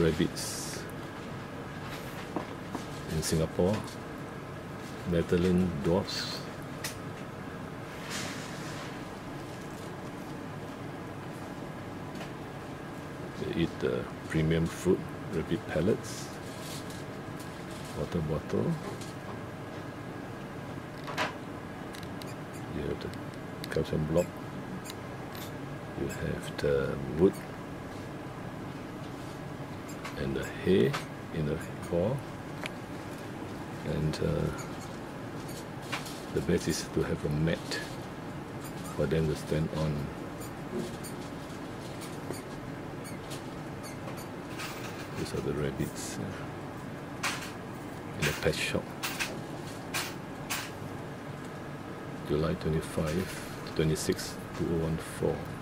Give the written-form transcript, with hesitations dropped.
rabbits in Singapore, Netherlands dwarfs. They eat the premium food, rabbit pellets, water bottle. You have the calcium block. You have the wood and the hay in the ball, and the best is to have a mat for them to stand on. These are the rabbits in the pet shop. July 25 to 26, 2014.